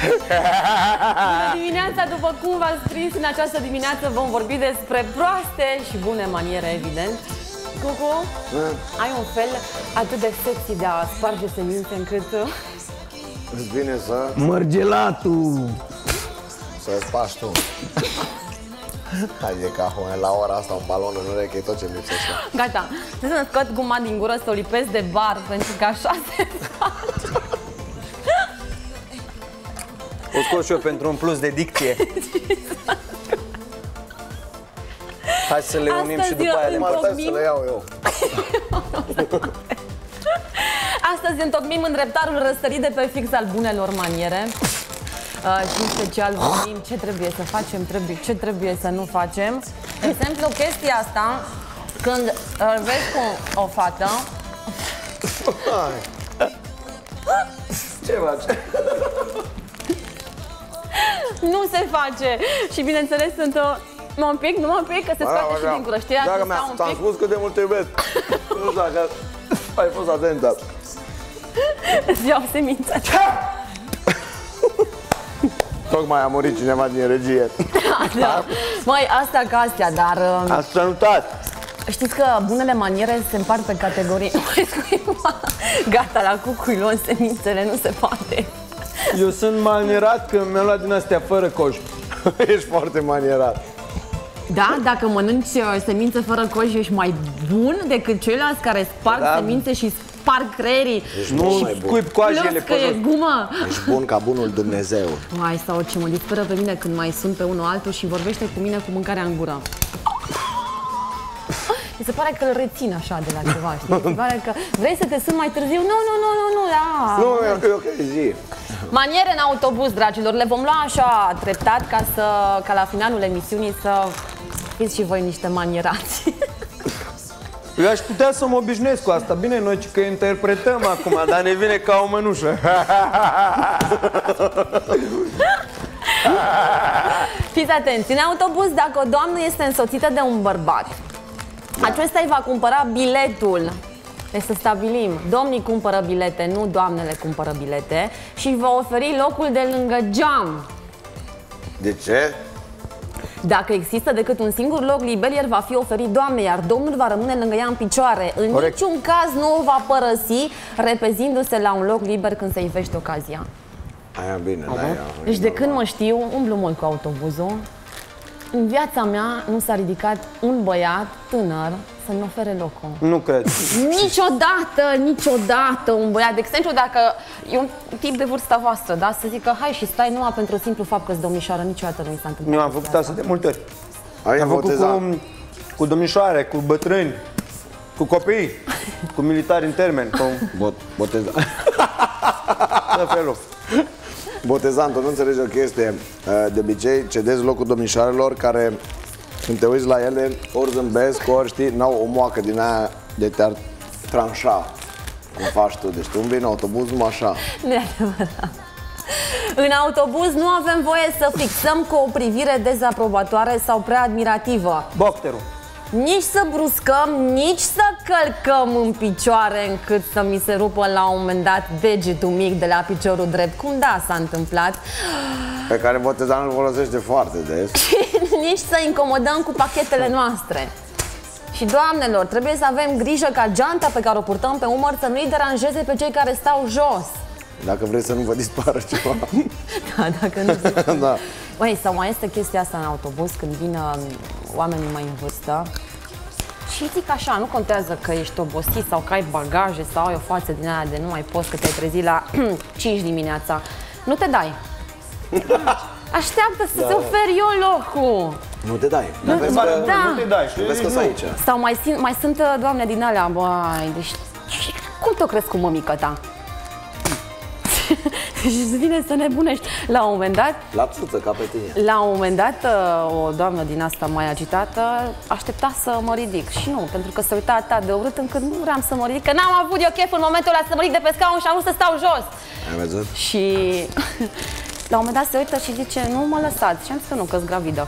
Bună dimineața, după cum v-ați prins în această dimineață vom vorbi despre proaste și bune maniere, evident. Cucu, ai un fel atât de sexy de a sparge semințe încât... Îți vine să... Mărgelatul! Să spargi tu. Hai de cahon, la ora asta un balon în ureche, e tot ce lipsește. Gata, trebuie să scot guma din gură, să o lipesc de bar, pentru că așa se face. O scot și eu pentru un plus de dicție. Hai să le unim și după aia le Hai să le iau eu. Astăzi întocmim îndreptarul răsărit de pe fix al bunelor maniere. Și în special vorbim ce trebuie să facem, ce trebuie să nu facem. De exemplu, chestia asta, când vezi cu o fată... Ce faci? Nu se face! Și bineînțeles sunt un pic, numai un pic, că se scoate și din gură, știi? Dacă ți-am spus cât de mult te iubesc. Nu știu dacă ai fost atentă. Îți iau semința. Tocmai a murit cineva din regie. Da. Măi, astea ca astea, dar... Asta nu dat. Știți că bunele maniere se împart pe categorii. Gata, la Cucu luăm semințele, nu se poate. Eu sunt manierat că mi-am luat din astea fără coș. Ești foarte manierat. Da? Dacă mănânci semințe fără coș, ești mai bun decât ceilalți care sparg semințe și sparg creierii. Nu scuip coajele plus că e gumă. Ești bun ca bunul Dumnezeu. Mai sau ce mă disperă pe mine când mai sunt pe unul altul și vorbește cu mine cu mâncarea în gură. Mi se pare că îl rețin așa de la ceva, știi? Mi se pare că vrei să te sun mai târziu? Nu, da. Nu, e ok, zi. Maniere în autobuz, dragilor, le vom lua așa treptat ca la finalul emisiunii să fiți și voi niște manierați. Eu aș putea să mă obișnuiesc cu asta. Bine, noi că interpretăm acum, dar ne vine ca o mănușă. Fiți atenți, în autobuz, dacă o doamnă este însoțită de un bărbat, acesta îi va cumpăra biletul. Deci să stabilim, domnii cumpără bilete, nu doamnele cumpără bilete și îi va oferi locul de lângă geam. De ce? Dacă există decât un singur loc liber, el va fi oferit doamnei, iar domnul va rămâne lângă ea în picioare. În niciun caz nu o va părăsi, repezindu-se la un loc liber când se ivește ocazia. Aia bine, da, Deci de când mă știu, umblu mult cu autobuzul. În viața mea nu s-a ridicat un băiat tânăr să-mi ofere locul. Nu cred. Niciodată un băiat. De exemplu, dacă e un tip de vârsta voastră, da, să zică hai și stai numai pentru simplu fapt că-s domnișoară, niciodată nu mi s-a întâmplat. Eu am făcut asta de multe ori. Am făcut cu domnișoare, cu bătrâni, cu copii, cu militari în termen. Botezant. Tot felul. Botezantul, nu înțelegi o chestie. De obicei cedezi locul domnișoarelor care, când te uiți la ele, ori zâmbesc, ori știi, n-au o moacă din aia de te-ar tranșa, cum faci tu. Deci tu umbli în autobuz numai așa. Nu e adevărat. În autobuz nu avem voie să fixăm cu o privire dezaprobatoare sau prea admirativă. Bocterul. Nici să bruscăm, nici să călcăm în picioare încât să mi se rupă la un moment dat degetul mic de la piciorul drept. Cum da, s-a întâmplat. Pe care botezanul îl folosește foarte des. Nici să incomodăm cu pachetele noastre. Și doamnelor, trebuie să avem grijă ca geanta pe care o purtăm pe umăr să nu-i deranjeze pe cei care stau jos. Dacă vrei să nu vă dispară ceva. Da, dacă nu zic. Da. Băi, sau mai este chestia asta în autobuz când vin oamenii mai în vârstă și zic așa, nu contează că ești obosit sau că ai bagaje sau ai o față din aia de nu mai poți că te-ai trezit la 5 dimineața. Nu te dai. Așteaptă să-ți ofer eu locul. Nu te dai. Nu te dai. Vezi că sunt aici. Sau mai sunt doamne din alea, băi, deci cum te-o crezi cu mămică ta? Și îți vine să nebunești. La un moment dat, la țuță, ca pe tine. La un moment dat, o doamnă din asta mai agitată aștepta să mă ridic. Și nu, pentru că se uita atât de urât încât nu vreau să mă ridic, că n-am avut eu chef în momentul ăla să mă ridic de pe scaun și am vrut să stau jos. Ai văzut? Și la un moment dat se uită și zice, nu mă lăsați. Și am zis că nu, că-s gravidă.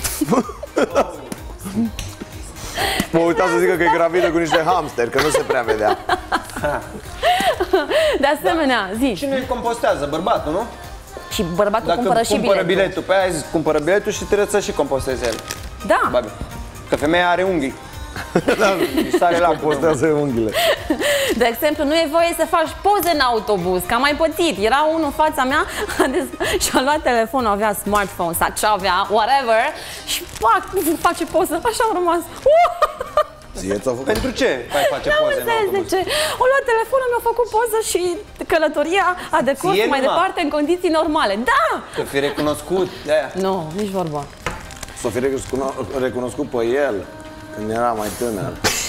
Mă uitam să zică că e gravidă cu niște hamsteri, că nu se prea vedea. De asemenea, zi. Cine îl compostează? Bărbatul, nu? Și bărbatul cumpără și biletul. Pe aia ai zis, cumpără biletul și trebuie să și composteze el. Da. Babi. Că femeia are unghii. Și sare la Postează unghiile. De exemplu, nu e voie să faci poze în autobuz, că am mai pățit. Era unul în fața mea și-a luat telefonul, avea smartphone sau ce avea, whatever, și pac, face poză, așa au rămas. Ție ți-a făcut? Pentru ce ai face poze în autobuz? De ce? O luat telefonul, mi-a făcut poză și călătoria a decurs mai departe în condiții normale. Da! Să fii recunoscut de aia. Nu, nici vorba. Să fi recunoscut pe el când era mai tânăr.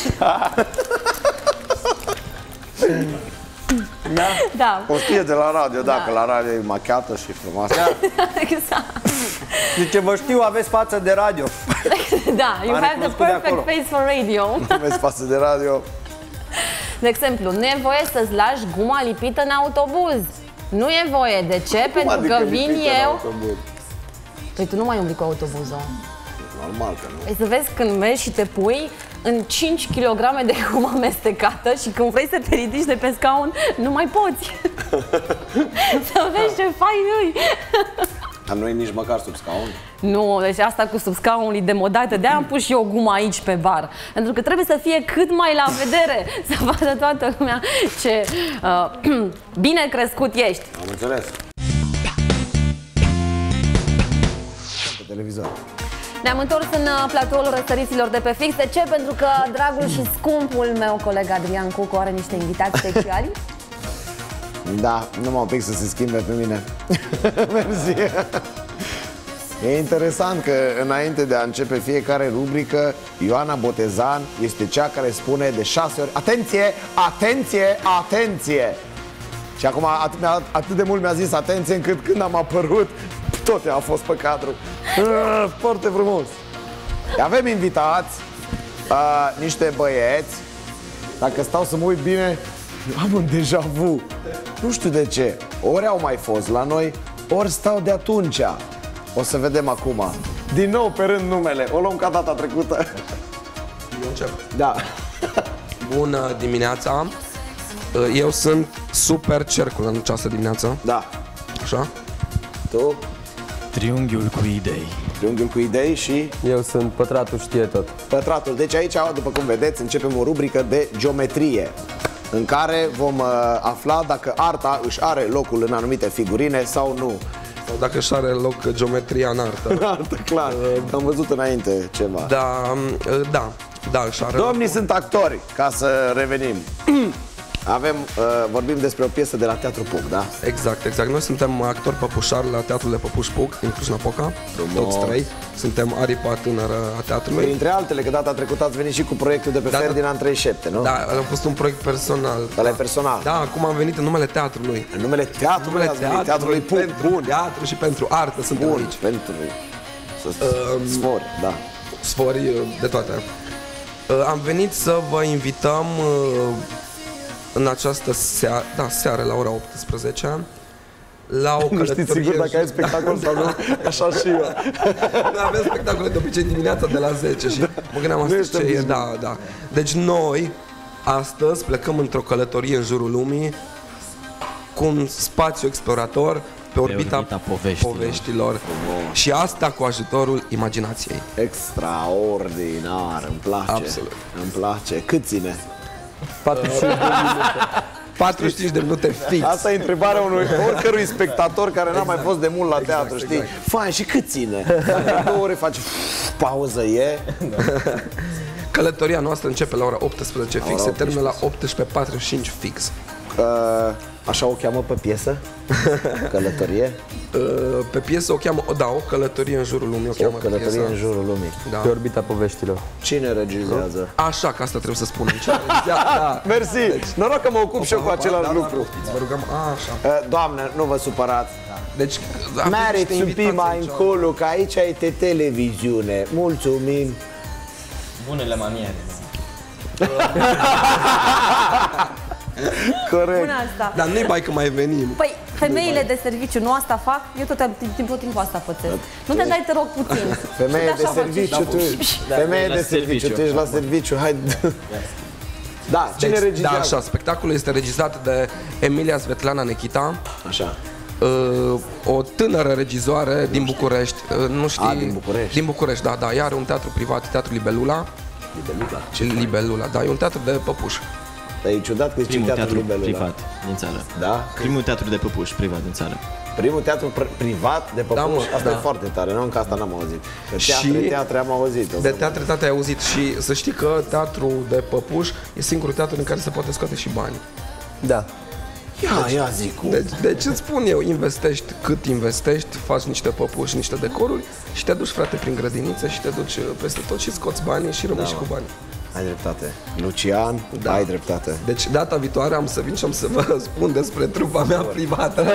Da. O știe de la radio, da, că la radio e machiată și frumoasă. Exact. Zice, vă știu, aveți față de radio. Da, you have the perfect face for radio. Aveți față de radio. De exemplu, nu e voie să-ți lași guma lipită în autobuz. Nu e voie. De ce? Pentru că vin eu... Păi tu nu mai umbli cu autobuzul. Normal că nu. Păi să vezi când mergi și te pui în 5 kg de gumă amestecată și când vrei să te ridici de pe scaun, nu mai poți. Să vezi ce fain nu-i. Dar nu e nici măcar sub scaun. Nu, deci asta cu sub scaunul e demodată. De-aia am pus și eu guma aici pe bar. Pentru că trebuie să fie cât mai la vedere, să vadă toată lumea ce bine crescut ești. Am înțeles. Pe televizor. Ne-am întors în platoul răsăriților de pe fix. De ce? Pentru că dragul și scumpul meu coleg Adrian Cucu are niște invitați speciali. Da, numai un pic să se schimbe pe mine. Mersi. E interesant că înainte de a începe fiecare rubrică, Ioana Botezan este cea care spune de 6 ori: atenție, atenție, atenție. Și acum atât de mult mi-a zis atenție încât când am apărut, tot a fost pe cadru. Foarte frumos. Avem invitați, niște băieți. Dacă stau să mă uit bine, am un deja vu. Nu știu de ce. Ori au mai fost la noi, ori stau de atunci. O să vedem acum. Din nou pe rând numele. O luăm ca data trecută. Eu încep. Da. Bună dimineața. Eu sunt Super Cercul în această dimineață. Da. Așa? Tu? Triunghiul cu idei. Triunghiul cu idei și Eu sunt Pătratul știe tot. Pătratul. Deci aici, după cum vedeți, începem o rubrică de geometrie în care vom afla dacă arta își are locul în anumite figurine sau nu. Sau dacă își are loc geometria în artă. Artă, clar. Am văzut înainte ceva. Da, își are Domnii sunt actori, ca să revenim. Vorbim despre o piesă de la Teatru Puc, da? Exact. Noi suntem actori păpușari la Teatrul de Păpuș Puc, din Cluj-Napoca. Toți trei. Suntem aripa tânără a teatrului. Printre altele, că data trecută ați venit și cu proiectul de pe Ferdinand 37, nu? Da, a fost un proiect personal. Ăla e personal. Da, acum am venit în numele teatrului. În numele teatrului, teatrului Puc. Pentru Bun. teatru și pentru artă suntem Bun, aici. pentru sfori, da. Sfori de toate. Am venit să vă invităm în această seară la ora 18 la o călătorie. Nu știți sigur dacă ai spectacol sau nu? Așa și eu. Noi avem spectacole de obicei dimineața de la 10 și mă gândeam astăzi ce e. Da. Deci noi astăzi plecăm într-o călătorie în jurul lumii cu un spațiu explorator pe orbita poveștilor. Și asta cu ajutorul imaginației. Extraordinar, îmi place. Absolut. Îmi place. Cât ține? 45 de minute fix. Asta e întrebarea oricărui spectator care n-a mai fost de mult la teatru, știi? Fain, și cât ține? Dacă 2 ore faci pauză, e? Călătoria noastră începe la ora 18 fix, se termină la 18:45 fix. Așa o cheamă pe piesă? Călătorie? Pe piesă o cheamă, o călătorie în jurul lumii. O călătorie în jurul lumii. Da. Pe orbita poveștilor. Cine regizează? Așa, că asta trebuie să spunem. Cine regizează? Da. Mersi! Deci, noroc că mă ocup și eu cu același lucru. Vă rugăm, așa. Doamne, nu vă supărați. Deci, Meriți un pic mai încolo, că aici este televiziune. Mulțumim! Bunele maniere. Corect. Bună asta. Dar nu-i bai că mai venim. Păi, femeile de serviciu nu asta fac? Eu tot timpul asta pățesc. Nu te dai, te rog, puțin. Femeie de serviciu, tu ești. Femeie de serviciu, tu ești la serviciu. Hai. Da, cine regizează? Da, așa, spectacolul este regizat de Emilia Svetlana Nechita. Așa. O tânără regizoare din București, nu știi... din București. Din București, da, ea are un teatru privat, Teatrul Libelula. Libelula, da, e un teatru de păpuși. Dar e ciudat că Primul teatru teatru Libelula. privat din țară. Da? Primul teatru de păpuși privat din țară. Primul teatru privat de păpuși, Da, asta da. e foarte tare, nu? Încă asta n-am auzit. Că Și- teatre am auzit. De teatre ai auzit și să știi că teatrul de păpuși e singurul teatru în care se poate scoate și bani. Da. Ia zic cum. Deci îți spun eu, investești cât investești, faci niște păpuși, niște decoruri și te duci, frate, prin grădiniță și te duci peste tot și scoți banii și rămâi și cu bani. Ai dreptate. Lucian, ai dreptate. Deci data viitoare am să vin și am să vă spun despre trupa mea privată.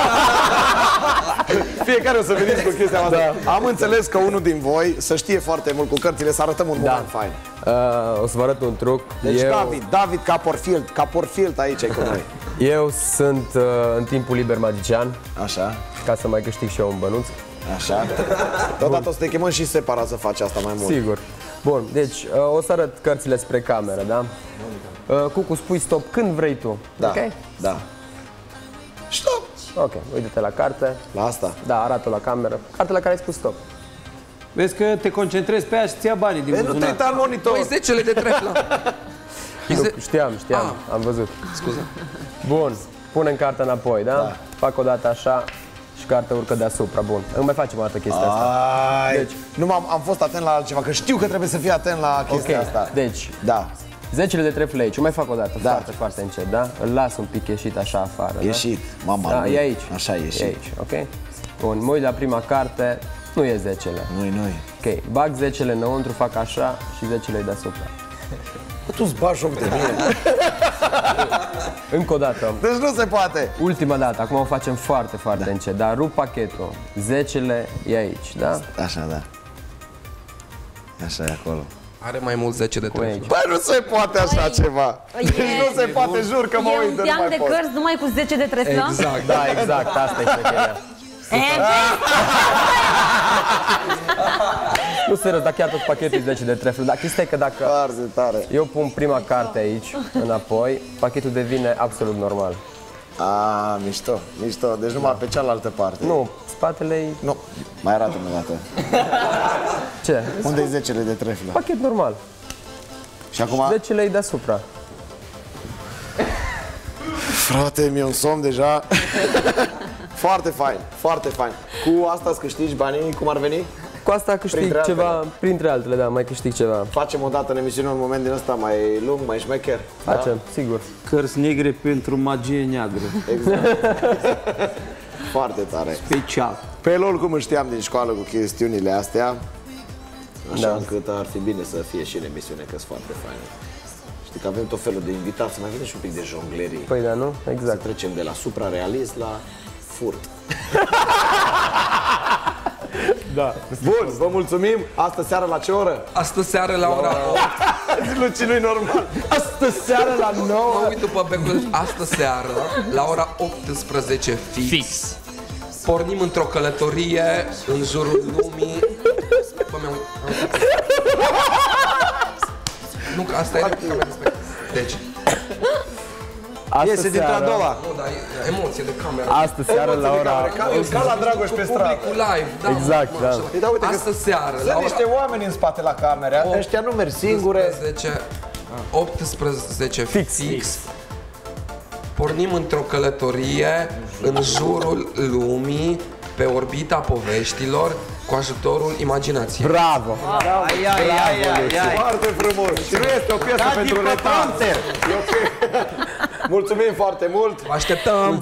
Fiecare o să veniți cu chestia asta. Da. Am înțeles că unul din voi să știe foarte mult cu cărțile, să arătăm un moment fain. O să vă arăt un truc. Deci David Copperfield aici e cu noi. Eu sunt în timpul liber magician, Așa, ca să mai câștig și eu un bănuț. așa. Totodată o să te chemăm și separat să faci asta mai mult. Sigur. Bun, deci o să arăt cărțile spre cameră, da? Cucu, spui stop când vrei tu. Da, Ok? da. Stop! Ok, uite-te la carte. La asta? Da, arată-o la cameră. Cartea la care ai spus stop. Vezi că te concentrezi pe ea și ți ia banii din Nu te buzunar. uita în monitor! Păi 10 de treflă. Nu, știam, am văzut. Scuze. Bun, punem cartea înapoi, da? Fac o dată așa și cartea urcă deasupra. Bun, îmi mai facem o dată chestia asta. Ai, Deci- nu am fost atent la altceva, că știu că trebuie să fii atent la chestia asta. Deci, Da, 10 de trefle aici, o mai fac o dată, foarte, foarte încet, da? Îl las un pic ieșit așa afară, ieșit, mama da? lui. E aici. Așa e ieșit. E aici, ok? Bun, mă uit la prima carte, nu e 10-le. Noi. Ok, bag 10-le înăuntru, fac așa și 10-le deasupra. Bă, tu-ți bagi joc de mine. Încă o dată. Deci nu se poate. Ultima dată, acum o facem foarte, foarte încet, dar rup pachetul. 10-le e aici, da? Așa, da. Așa e acolo. Are mai mult 10 de treflă. Aici. Băi, nu se poate așa ceva. Deci nu se poate, jur că mă E uit, un nu team mai de pot. cărți numai cu 10 de treflă? Exact. Da, exact, asta e șmecheria. Nu serios, dar chiar tot pachetul e 10 de trefle. Dar chestia e că dacă Foarte tare. eu pun prima carte aici, înapoi, pachetul devine absolut normal. A, mișto, mișto. Deci numai pe cealaltă parte. Nu, spatele e... Nu. Mai arată-mi o dată. Ce? Unde e 10 de treflă? Pachet normal. Și acum, 10 e deasupra. frate, mi-e un somn deja. Foarte fain, foarte fain. Cu asta îți câștigi banii, cum ar veni? Cu asta câștig Printre ceva, altele. printre altele, da, mai câștig ceva. Facem o dată în emisiune un moment din ăsta mai lung, mai șmecher. Facem, sigur. Cărți negre pentru magie neagră. Exact. Foarte tare. Special. Pe LOL, cum îl știam din școală cu chestiunile astea, așa Da. încât ar fi bine să fie și în emisiune, că sunt foarte faine. Știi că avem tot felul de invitați, să mai vedem și un pic de jonglerii. Păi da, nu? Să Exact. trecem de la suprarealist la furt. Da. Bun, vă mulțumim. Astă seară la ce oră? Astă seară la ora 8. Luci, nu-i normal. Astă seară la 9. Mă uit după becul. Astă seară, la ora 18 fix. Pornim într-o călătorie în jurul lumii. Bă, mi-am uitat. Nu, că asta e camera respect. Deci, Iese dintr-a doua. nu, dar e emoție de cameră. Astă seară la ora... Ca la Dragoș pe stradă. Publicul live, da. Exact, mă, da. așa. Păi da, uite că Astă seară, la Sunt ora niște oameni în spate la camere. Ăștia nu merg singure. 18 fix. Pornim într-o călătorie în jurul lumii, pe orbita poveștilor, cu ajutorul imaginației. Bravo! Foarte frumos. Și nu este o piesă pentru retard. E ok. Mulțumim foarte mult. Vă așteptăm!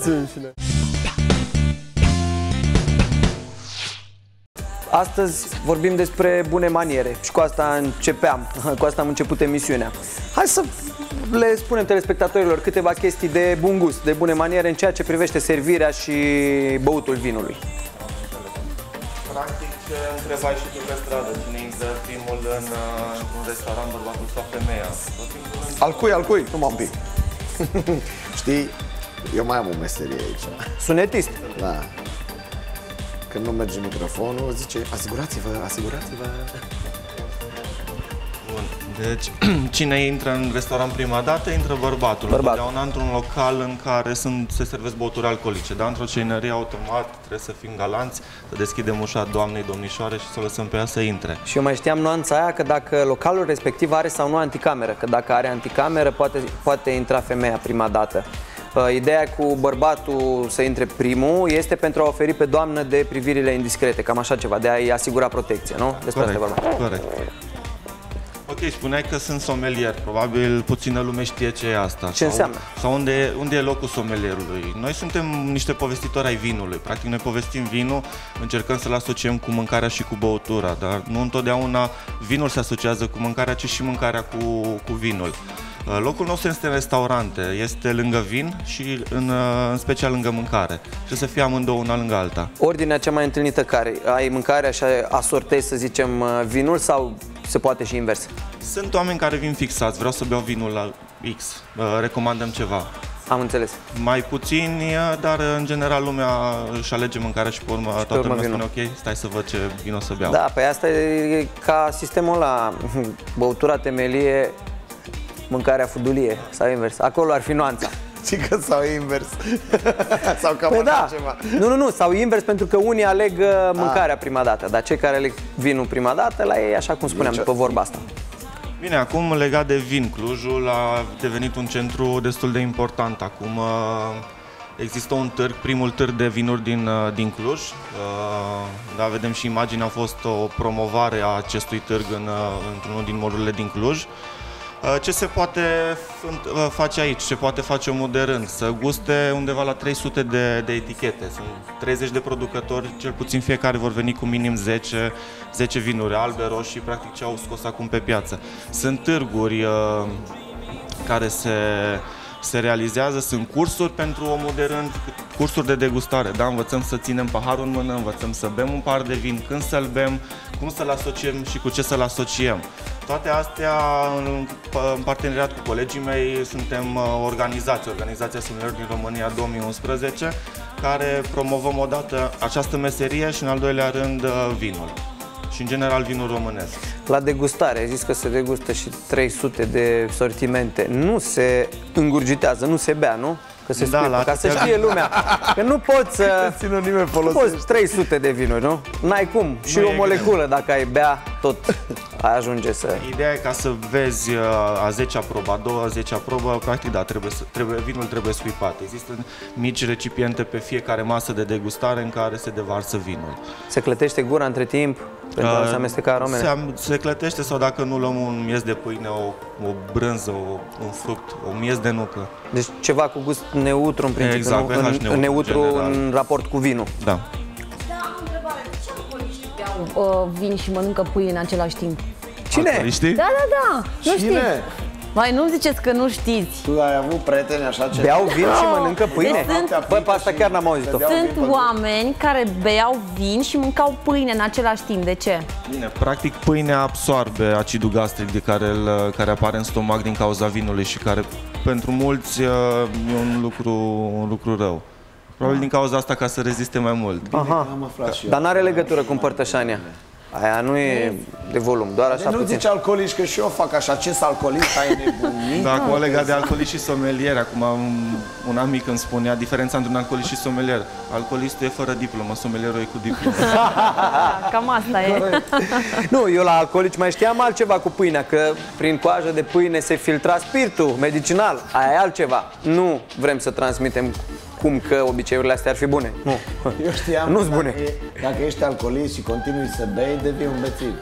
Astăzi vorbim despre bune maniere și cu asta cu asta am început emisiunea. Hai să le spunem telespectatorilor câteva chestii de bun gust, de bune maniere în ceea ce privește servirea și băutul vinului. Practic, întrebai și tu pe stradă cine intră primul în un restaurant, bărbatul sau femeia. Tot timpul Al cui? Nu m-am pic. Știi, eu mai am o meserie aici. Sunetist. Da. Când nu merge microfonul, zice, asigurați-vă. Bun, Deci, cine intră în restaurant prima dată, intră bărbatul. Întotdeauna într-un local în care se servesc băuturi alcoolice. Dar într-o cenărie, automat, trebuie să fim galanți, să deschidem ușa doamnei, domnișoare și să o lăsăm pe ea să intre. Și eu mai știam nuanța aia că dacă localul respectiv are sau nu anticameră, că dacă are anticameră poate intra femeia prima dată. Ideea cu bărbatul să intre primul este pentru a oferi pe doamnă de privirile indiscrete, cam așa ceva, de a-i asigura protecție, nu? Despre asta e vorba. Corect. Ok, spuneai că sunt somelier, probabil puțină lume știe ce e asta. Ce înseamnă? Sau unde e locul somelierului? Noi suntem niște povestitori ai vinului. Practic noi povestim vinul, încercăm să-l asociem cu mâncarea și cu băutura, dar nu întotdeauna vinul se asociază cu mâncarea, ci și mâncarea cu vinul. Locul nostru este în restaurante, este lângă vin și în special lângă mâncare. Și să fie amândouă una lângă alta. Ordinea cea mai întâlnită care? Ai mâncarea și asortezi, să zicem, vinul sau se poate și invers? Sunt oameni care vin fixați, vreau să beau vinul la X, recomandăm ceva. Am înțeles. Mai puțini, dar în general lumea își alege mâncarea și pe urmă toată lumea spune ok, stai să văd ce vin o să beau. Da, păi asta e ca sistemul ăla, băutura temelie, mâncarea fudulie sau invers. Acolo ar fi nuanța. Și că sau invers. Sau cam păi așa ceva. Nu, sau invers, pentru că unii aleg mâncarea prima dată, dar cei care aleg vinul prima dată, la ei, așa cum spuneam, după vorba asta. Bine, acum legat de vin, Clujul a devenit un centru destul de important. Acum există un târg, primul târg de vinuri din Cluj. Da, vedem și imaginea, a fost o promovare a acestui târg într-unul din molurile din Cluj. Ce se poate face aici? Ce poate face omul de rând? Să guste undeva la 300 de etichete. Sunt 30 de producători, cel puțin fiecare vor veni cu minim 10 vinuri albe, roșii, practic ce au scos acum pe piață. Sunt târguri care se realizează, sunt cursuri pentru omul de rând, cursuri de degustare, da? Învățăm să ținem paharul în mână, învățăm să bem un pahar de vin, când să-l bem, cum să-l asociem și cu ce să-l asociem. Toate astea, în parteneriat cu colegii mei, suntem Organizația Somelierilor din România 2011, care promovăm odată această meserie și în al doilea rând vinul. Și în general vinul românesc. La degustare, ai zis că se degustă și 300 de sortimente. Nu se îngurgitează, nu se bea, nu? Că se scuipă, ca să știe lumea. Că nu poți să... Sinonime folosești. Poți 300 de vinuri, nu? N-ai cum. Și o moleculă, dacă ai bea, tot ajunge să... Ideea e ca să vezi a 10-a probă, a 20-a probă, practic da, vinul trebuie scuipat. Există mici recipiente pe fiecare masă de degustare în care se devarsă vinul. Se clătește gura între timp pentru a se amesteca aromele? Se clătește sau dacă nu luăm un miez de pâine, o brânză, un fruct, un miez de nucă. Deci ceva cu gust neutru în principiu, exact, nu? Neutru în raport cu vinul. Da. Da, am o întrebare. De ce alcooliștii beau vin și mănâncă pâine în același timp? Cine? Alcooliștii? Da. Nu Cine? știți. Mai nu ziceți că nu știți. Tu ai avut prieteni așa ce... Beau vin și mănâncă pâine? Bă, pe asta chiar n-am auzit-o. Sunt oameni care beau vin și mâncau pâine în același timp. De ce? Bine, practic pâinea absorbe acidul gastric care apare în stomac din cauza vinului și care pentru mulți e un lucru rău. Probabil din cauza asta ca să reziste mai mult. Aha. Dar n-are legătură cu împărtășania. Aia nu e de volum, doar așa nu puțin. zici alcooliști, că și eu fac așa. Ce sunt alcooliști? Ai nebunit? Da, acum legat de alcoolist și somelier, acum un amic îmi spunea diferența între un alcoolist și somelier. Alcoolistul e fără diplomă, somelierul e cu diplomă. Da, cam asta e. Nu, eu la alcoolici mai știam altceva cu pâinea, că prin coajă de pâine se filtra spiritul medicinal. Aia e altceva. Nu vrem să transmitem cum că obiceiurile astea ar fi bune. Nu. Eu știam Nu-s bune. Dacă ești alcoolist și continui să bei, devii un bețiv.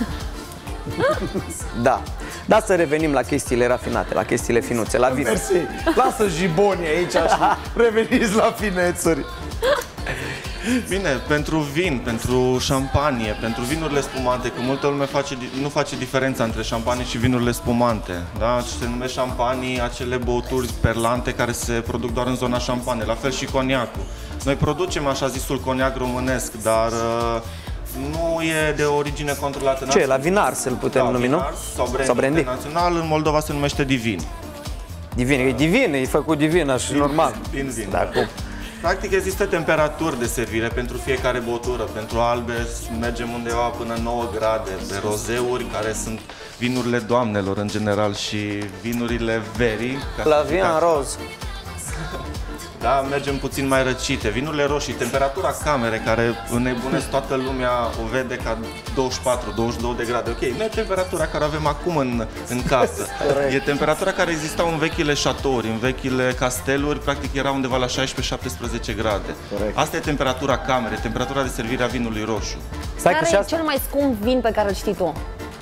Da. Da, să revenim la chestiile rafinate, la chestiile finuțe, la vin. Mersi. Lasă jibonii aici și reveniți la finețuri. Bine, pentru vin, pentru șampanie, pentru vinurile spumante, că multă lume nu face diferența între șampanie și vinurile spumante. Da? Se numesc șampanii acele băuturi perlante care se produc doar în zona șampanie, la fel și coniacul. Noi producem așa zisul coniac românesc, dar nu e de origine controlată. Ce, la vinar să-l putem numi, nu? Sau brandy internațional, în Moldova se numește Divin. Divin, e divin, e făcut divin, așa normal. Din vin. Da, cum? Practic există temperaturi de servire pentru fiecare băutură. Pentru albe mergem undeva până 9 grade, pe rozeuri, care sunt vinurile doamnelor în general și vinurile verii. La vin roz. Da, mergem puțin mai răcite. Vinurile roșii, temperatura camerei, care înnebunesc toată lumea, o vede ca 24-22 de grade. Ok, nu e temperatura care avem acum în casă. E temperatura care exista în vechile șatouri, în vechile casteluri, practic era undeva la 16-17 grade. Corect. Asta e temperatura camerei, temperatura de servire a vinului roșu. Care e cel mai scump vin pe care îl știi tu?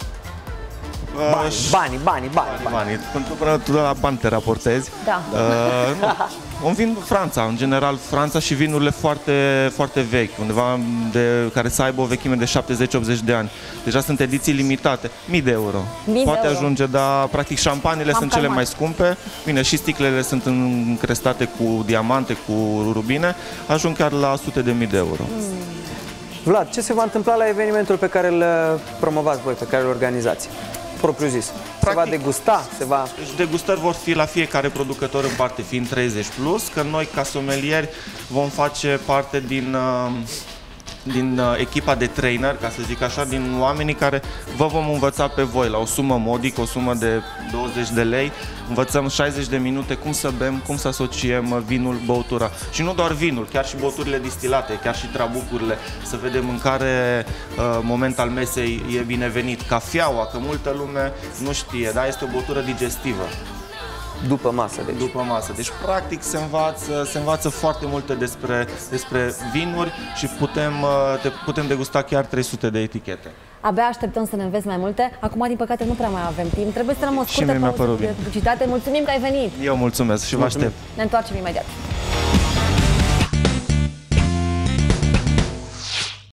Banii. Până tu la bani te raportezi. Da. Un vin Franța, în general Franța și vinurile foarte, foarte vechi, undeva care să aibă o vechime de 70-80 de ani. Deja sunt ediții limitate, 1000 de euro. Poate ajunge, dar practic șampanile sunt cele mai scumpe. Bine, și sticlele sunt încrestate cu diamante, cu rubine, ajung chiar la sute de mii de euro. Vlad, ce se va întâmpla la evenimentul pe care îl promovați voi, pe care îl organizați? Propriu zis. Se va degusta? Deci degustări vor fi la fiecare producător în parte, fiind 30 plus, că noi ca somelieri vom face parte din echipa de trainer, ca să zic așa, din oamenii care vă vom învăța pe voi la o sumă modică, o sumă de 20 de lei. Învățăm 60 de minute cum să bem, cum să asociem vinul, băutura. Și nu doar vinul, chiar și băuturile distilate, chiar și trabucurile, să vedem în care moment al mesei e binevenit. Cafeaua, că multă lume nu știe, dar este o băutură digestivă. După masă, deci. După masă. Deci, practic, se învață foarte multe despre vinuri și putem degusta chiar 300 de etichete. Abia așteptăm să ne înveți mai multe. Acum, din păcate, nu prea mai avem timp. Trebuie să rămân o scurtă pauză de publicitate. Mulțumim că ai venit! Eu mulțumesc și vă aștept! Ne întoarcem imediat.